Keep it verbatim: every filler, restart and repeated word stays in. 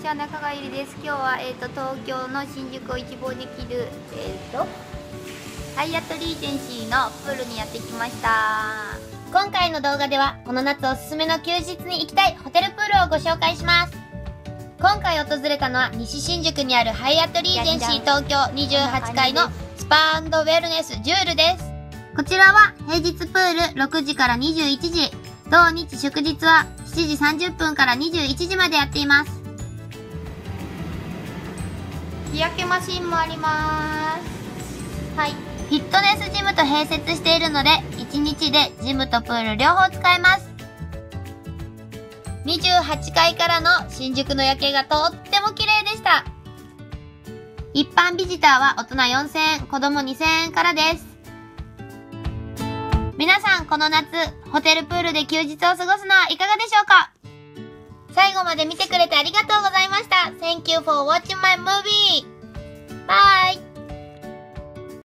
は中川ゆりです。今日は、えー、と東京の新宿を一望できる、えー、とハイアットリージェンシーのプールにやってきました。 今回の動画ではこの夏おすすめの休日に行きたいホテルプールをご紹介します。今回訪れたのは西新宿にあるハイアットリージェンシー東京にじゅうはちかいのスパー&ウェルネスジュールです。こちらは平日プールろくじからにじゅういちじ、同日祝日はしちじさんじゅっぷんからにじゅういちじまでやっています。 日焼けマシンもあります。 はい。フィットネスジムと併設しているので、いちにちでジムとプール両方使えます。にじゅうはちかいからの新宿の夜景がとっても綺麗でした。一般ビジターは大人よんせんえん、子供にせんえんからです。皆さんこの夏、ホテルプールで休日を過ごすのはいかがでしょうか？最後まで見てくれてありがとうございました。Thank you for watching my movie!